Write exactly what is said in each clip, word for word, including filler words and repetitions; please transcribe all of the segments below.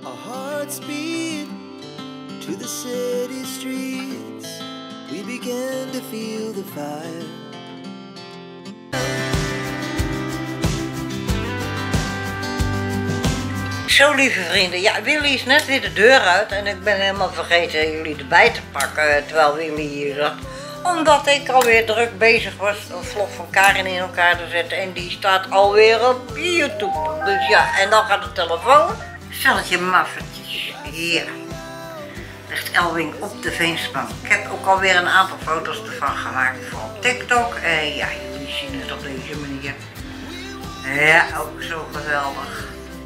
Our hearts beat to the city streets. We began to feel the fire. Zo, lieve vrienden, ja, Willy is net weer de deur uit en ik ben helemaal vergeten jullie erbij te pakken terwijl Willy hier zat. Omdat ik alweer druk bezig was een vlog van Karin in elkaar te zetten en die staat alweer op YouTube. Dus ja, en dan gaat de telefoon. Stelletje maffertjes, hier. Ligt Elwing op de vensterbank. Ik heb ook alweer een aantal foto's ervan gemaakt voor op TikTok. En ja, jullie zien het op deze manier. Ja, ook zo geweldig.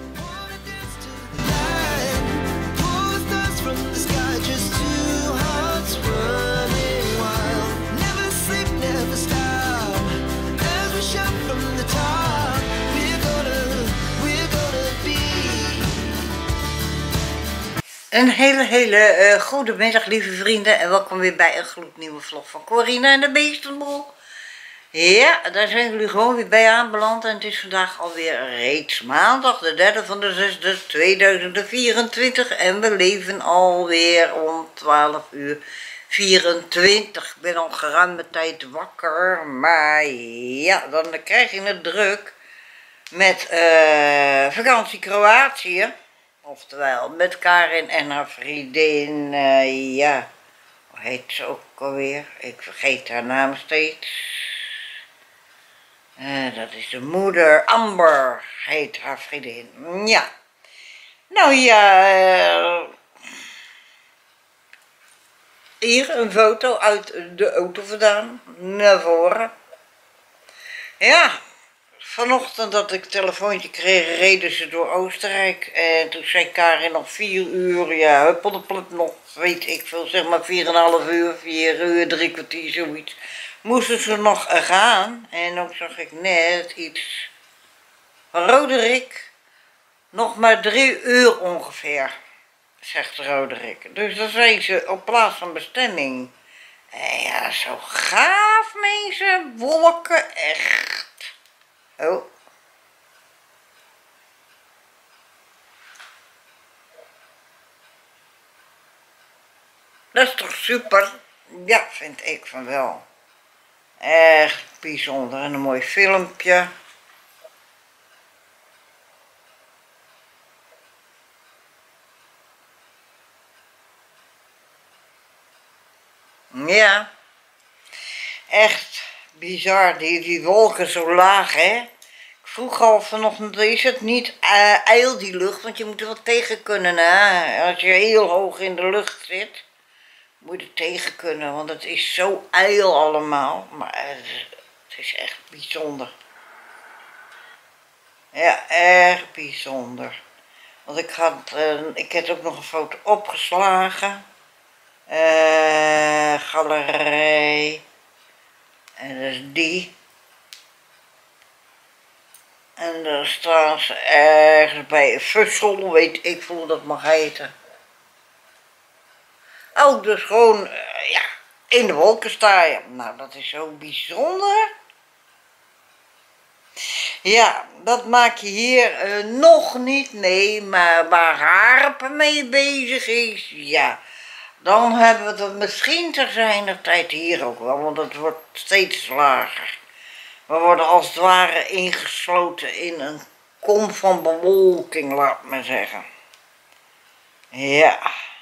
Een hele, hele uh, goede middag, lieve vrienden, en welkom weer bij een gloednieuwe vlog van Corina en de Beestenboel. Ja, daar zijn jullie gewoon weer bij aanbeland en het is vandaag alweer reeds maandag, de derde van de zesde, tweeduizend vierentwintig en we leven alweer om twaalf uur vierentwintig. Ik ben al geruime tijd wakker, maar ja, dan krijg je het druk met uh, vakantie Kroatië. Oftewel, met Karin en haar vriendin, uh, ja, hoe heet ze ook alweer? Ik vergeet haar naam steeds. Uh, dat is de moeder, Amber heet haar vriendin, ja. Nou ja, uh, hier een foto uit de auto vandaan, naar voren. Ja. Vanochtend dat ik een telefoontje kreeg, reden ze door Oostenrijk. En toen zei Karin nog vier uur, ja, huppeldeplop nog, weet ik veel, zeg maar vier en een half uur, vier uur, drie kwartier, zoiets. Moesten ze nog gaan. En dan zag ik net iets. Roderick, nog maar drie uur ongeveer, zegt Roderick. Dus dan zijn ze op plaats van bestemming. En ja, zo gaaf mensen, wolken, echt. Oh. Dat is toch super? Ja, vind ik van wel. Echt bijzonder en een mooi filmpje. Ja. Echt bizar, die, die wolken zo laag, hè. Ik vroeg al vanochtend, is het niet uh, ijl die lucht, want je moet er wel tegen kunnen, hè. Als je heel hoog in de lucht zit, moet je er tegen kunnen, want het is zo ijl allemaal. Maar uh, het is echt bijzonder. Ja, erg bijzonder. Want ik had, uh, ik heb ook nog een foto opgeslagen. Uh, galerij. En dat is die. En daar staan ze ergens bij Fussel, weet ik veel hoe dat mag heten. Oh, dus gewoon, uh, ja, in de wolken sta je. Nou, dat is zo bijzonder. Ja, dat maak je hier uh, nog niet, nee, maar waar Harpen mee bezig is, ja. Dan hebben we het misschien ter zijner tijd hier ook wel, want het wordt steeds lager. We worden als het ware ingesloten in een kom van bewolking, laat maar zeggen. Ja.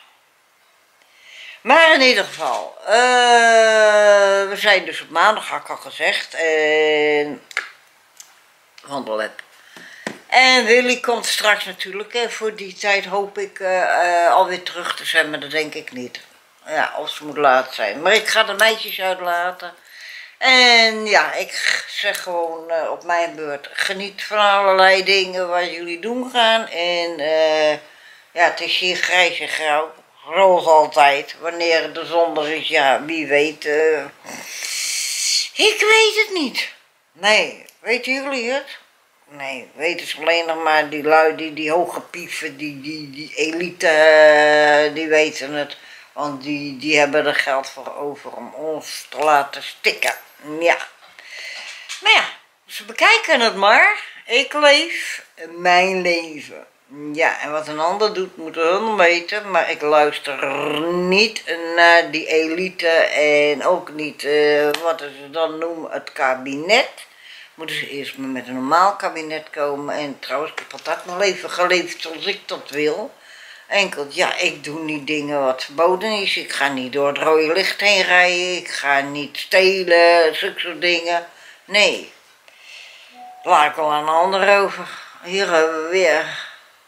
Maar in ieder geval, uh, we zijn dus op maandag, had ik al gezegd, en wandelab. En Willy komt straks natuurlijk, hè, voor die tijd hoop ik uh, uh, alweer terug te zijn, maar dat denk ik niet. Ja, of ze moet laat zijn. Maar ik ga de meisjes uitlaten. En ja, ik zeg gewoon uh, op mijn beurt, geniet van allerlei dingen wat jullie doen gaan. En uh, ja, het is hier grijs en grauw, zoals altijd. Wanneer de zon er is, ja, wie weet. Uh, ik weet het niet. Nee, weten jullie het? Nee, weten ze alleen nog maar die lui, die, die hoge pieven, die, die, die elite, uh, die weten het. Want die, die hebben er geld voor over om ons te laten stikken. Ja. Maar ja, ze bekijken het maar. Ik leef mijn leven. Ja, en wat een ander doet, moeten hun weten. Maar ik luister niet naar die elite en ook niet, uh, wat ze dan noemen, het kabinet. Moeten ze eerst maar met een normaal kabinet komen. En trouwens, ik heb altijd mijn leven geleefd zoals ik dat wil. Enkel, ja, ik doe niet dingen wat verboden is. Ik ga niet door het rode licht heen rijden. Ik ga niet stelen, zulke soort dingen. Nee. Laat ik wel aan een ander over. Hier hebben we weer.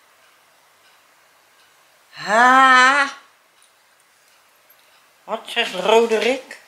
Ha. Wat zegt Roderick?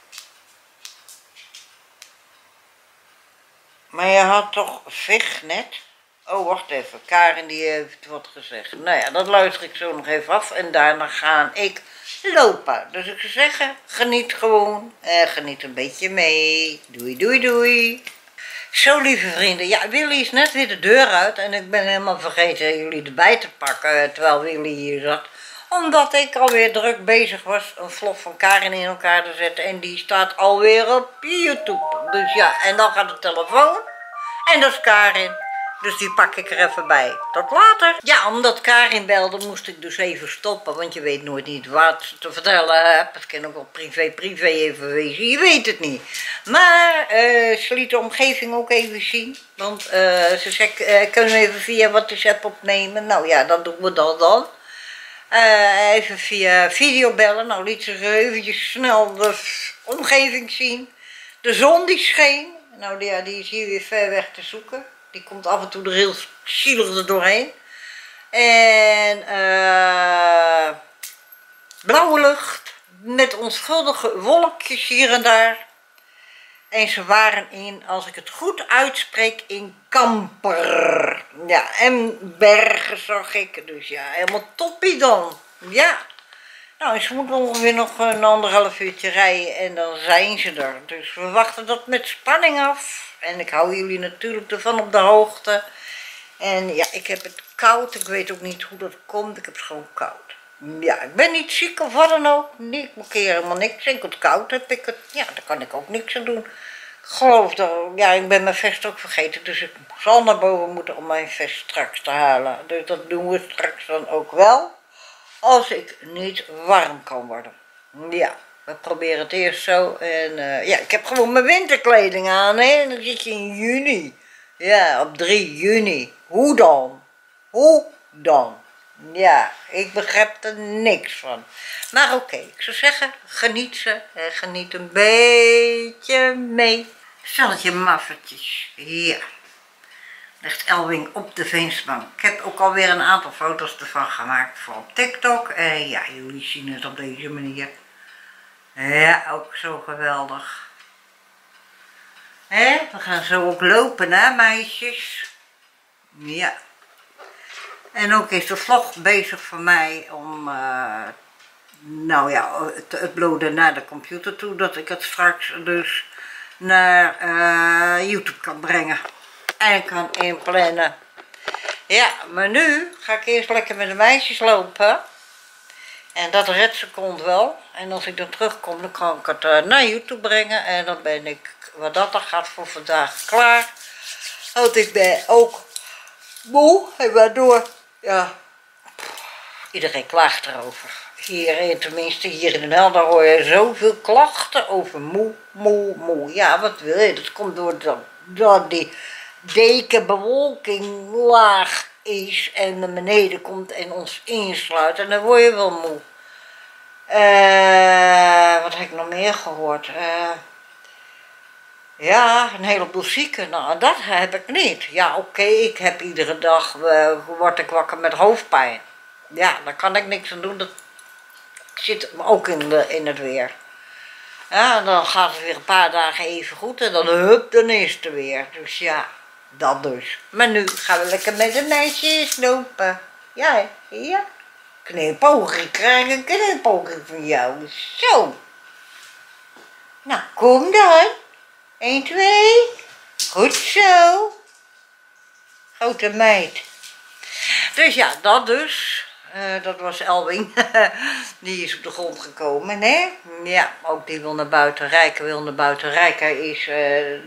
Maar je had toch Vig net? Oh, wacht even. Karin die heeft wat gezegd. Nou ja, dat luister ik zo nog even af. En daarna ga ik lopen. Dus ik zou zeggen, geniet gewoon. En geniet een beetje mee. Doei, doei, doei. Zo, lieve vrienden. Ja, Willy is net weer de deur uit. En ik ben helemaal vergeten jullie erbij te pakken. Terwijl Willy hier zat. Omdat ik alweer druk bezig was een vlog van Karin in elkaar te zetten. En die staat alweer op YouTube. Dus ja, en dan gaat de telefoon. En dat is Karin. Dus die pak ik er even bij. Tot later. Ja, omdat Karin belde moest ik dus even stoppen. Want je weet nooit niet wat ze te vertellen hebt. Het kan ook wel privé privé even wezen. Je weet het niet. Maar uh, ze liet de omgeving ook even zien. Want uh, ze zei, uh, kunnen we even via WhatsApp opnemen? Nou ja, dan doen we dat dan. Uh, even via video bellen. Nou liet ze eventjes snel de omgeving zien. De zon die scheen. Nou ja, die is hier weer ver weg te zoeken. Die komt af en toe er heel zielig er doorheen. En uh, blauwe lucht. Met onschuldige wolkjes hier en daar. En ze waren in, als ik het goed uitspreek, in Kamper. Ja, en bergen zag ik. Dus ja, helemaal toppie dan. Ja. Nou, ze moeten ongeveer nog een anderhalf uurtje rijden en dan zijn ze er. Dus we wachten dat met spanning af. En ik hou jullie natuurlijk ervan op de hoogte. En ja, ik heb het koud. Ik weet ook niet hoe dat komt. Ik heb het gewoon koud. Ja, ik ben niet ziek of wat dan ook. Nee, ik markeer helemaal niks. Ik het koud heb ik het. Ja, daar kan ik ook niks aan doen. Ik geloof dat, ja, ik ben mijn vest ook vergeten. Dus ik zal naar boven moeten om mijn vest straks te halen. Dus dat doen we straks dan ook wel. Als ik niet warm kan worden. Ja, we proberen het eerst zo. En uh, ja, ik heb gewoon mijn winterkleding aan. Hè? En dan zit je in juni. Ja, op drie juni. Hoe dan? Hoe dan? Ja, ik begrijp er niks van. Maar oké, okay, ik zou zeggen, geniet ze. En geniet een beetje mee. Stelletje maffertjes. Ja. Ligt Elwing op de vensterbank. Ik heb ook alweer een aantal foto's ervan gemaakt voor op TikTok. En ja, jullie zien het op deze manier. Ja, ook zo geweldig. Hè? We gaan zo ook lopen, hè, meisjes? Ja. En ook is de vlog bezig voor mij om, uh, nou ja, te uploaden naar de computer toe. Dat ik het straks dus naar uh, YouTube kan brengen. En kan inplannen. Ja, maar nu ga ik eerst lekker met de meisjes lopen. En dat redt ze komt wel. En als ik dan terugkom, dan kan ik het uh, naar YouTube brengen. En dan ben ik, wat dat dan gaat, voor vandaag klaar. Want ik ben ook moe. En waardoor, ja, iedereen klaagt erover. Hier, tenminste hier in Den Helder hoor je zoveel klachten over moe, moe, moe. Ja, wat wil je? Dat komt door, dat, door die dekenbewolking laag is en naar beneden komt en ons insluit. En dan word je wel moe. Uh, wat heb ik nog meer gehoord? Uh, ja, een heleboel zieken. Nou, dat heb ik niet. Ja, oké, okay, ik heb iedere dag, uh, word ik wakker met hoofdpijn. Ja, daar kan ik niks aan doen. Dat zit ook in, de, in het weer. Ja, dan gaat het weer een paar dagen even goed en dan hup, dan is het er weer. Dus ja, dat dus. Maar nu gaan we lekker met de meisjes lopen. Ja, ja. Knipoogje, ik krijg een knipoogje van jou. Zo. Nou, kom dan. één, twee. Goed zo. Grote meid. Dus ja, dat dus. Uh, dat was Elwing. Die is op de grond gekomen, hè? Ja, ook die wil naar buiten rijken, wil naar buiten rijken. Is uh,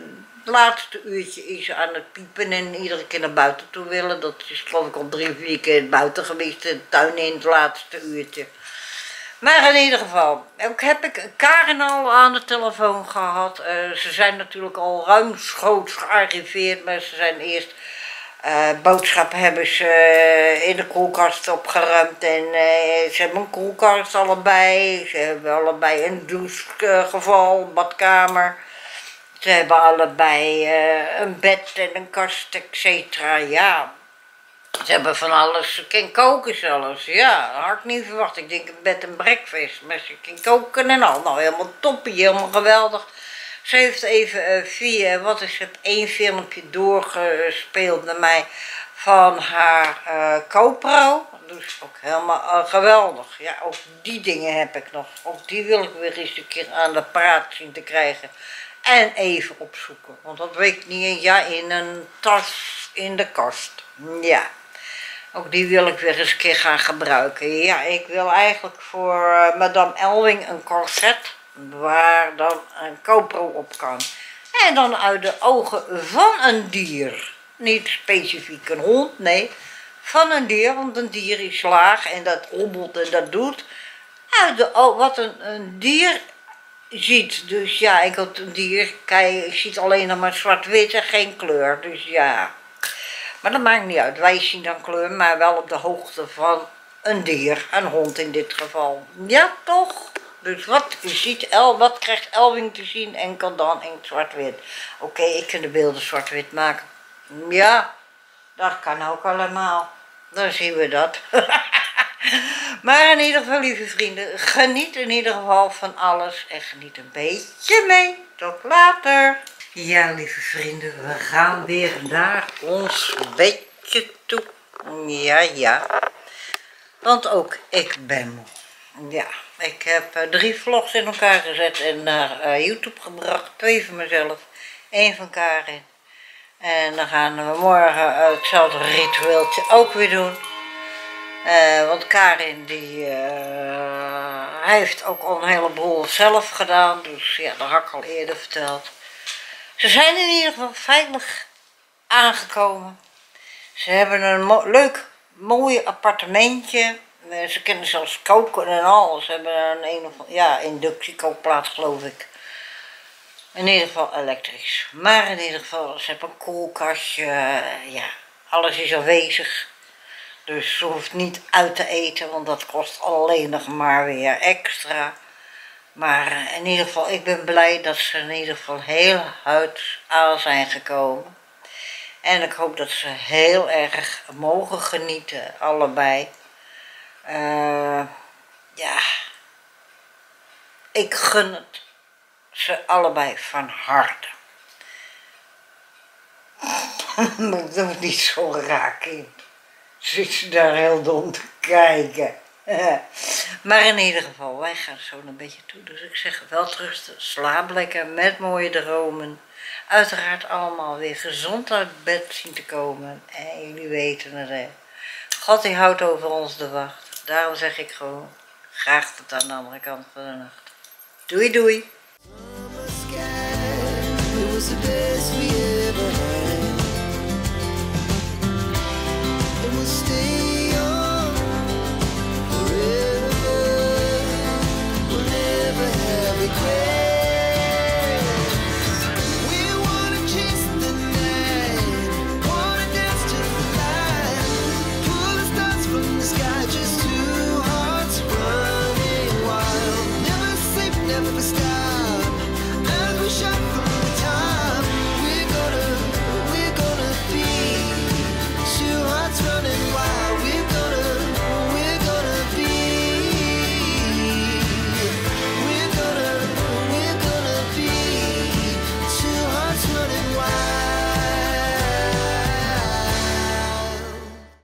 Het laatste uurtje is ze aan het piepen en iedere keer naar buiten toe willen. Dat is geloof ik al drie, vier keer buiten geweest, de tuin in het laatste uurtje. Maar in ieder geval, ook heb ik Karen al aan de telefoon gehad. Uh, ze zijn natuurlijk al ruimschoots gearriveerd, maar ze zijn eerst uh, boodschappen hebben ze uh, in de koelkast opgeruimd. En uh, ze hebben een koelkast allebei, ze hebben allebei een douchegeval, uh, badkamer. Ze hebben allebei uh, een bed en een kast, et cetera. Ja. Ze hebben van alles, ze kan koken zelfs, ja, dat had ik niet verwacht. Ik denk een bed en breakfast, maar ze kan koken en al. Nou, helemaal toppie, helemaal geweldig. Ze heeft even uh, via, wat is het, één filmpje doorgespeeld naar mij van haar uh, GoPro. Dus ook helemaal uh, geweldig. Ja, ook die dingen heb ik nog. Ook die wil ik weer eens een keer aan de praat zien te krijgen. En even opzoeken, want dat weet ik niet. Ja, in een tas in de kast, ja. Ook die wil ik weer eens een keer gaan gebruiken. Ja, ik wil eigenlijk voor uh, Madame Elving een corset waar dan een GoPro op kan. En dan uit de ogen van een dier. Niet specifiek een hond, nee. Van een dier, want een dier is laag en dat hobbelt en dat doet. Uit de ogen, wat een, een dier ziet. Dus ja, ik had een dier, kijk, je ziet alleen nog maar zwart-wit en geen kleur. Dus ja. Maar dat maakt niet uit, wij zien dan kleur, maar wel op de hoogte van een dier, een hond in dit geval. Ja, toch? Dus wat ziet El, wat krijgt Elving te zien en kan dan in zwart-wit? Oké, okay, ik kan de beelden zwart-wit maken. Ja, dat kan ook allemaal. Dan zien we dat. Maar in ieder geval, lieve vrienden, geniet in ieder geval van alles en geniet een beetje mee. Tot later. Ja, lieve vrienden, we gaan weer naar ons bedje toe. Ja, ja. Want ook ik ben moe. Ja, ik heb uh, drie vlogs in elkaar gezet en naar uh, YouTube gebracht. Twee van mezelf, één van Karin. En dan gaan we morgen uh, hetzelfde ritueeltje ook weer doen. Uh, want Karin die uh, heeft ook al een heleboel zelf gedaan. Dus ja, dat had ik al eerder verteld. Ze zijn in ieder geval veilig aangekomen. Ze hebben een mo leuk, mooi appartementje. Ze kunnen zelfs koken en alles. Ze hebben een, een of ja, inductiekookplaat geloof ik. In ieder geval elektrisch. Maar in ieder geval, ze hebben een koelkastje. Ja, alles is aanwezig. Dus ze hoeft niet uit te eten, want dat kost alleen nog maar weer extra. Maar in ieder geval, ik ben blij dat ze in ieder geval heel uit aan zijn gekomen. En ik hoop dat ze heel erg mogen genieten, allebei. Uh, ja, ik gun het ze allebei van harte. Dat doet niet zo raak in. Zit ze daar heel dom te kijken. Maar in ieder geval, wij gaan zo een beetje toe. Dus ik zeg welterusten, slaap lekker met mooie dromen. Uiteraard allemaal weer gezond uit bed zien te komen. En jullie weten het, hè. God die houdt over ons de wacht. Daarom zeg ik gewoon, graag tot aan de andere kant van de nacht. Doei doei.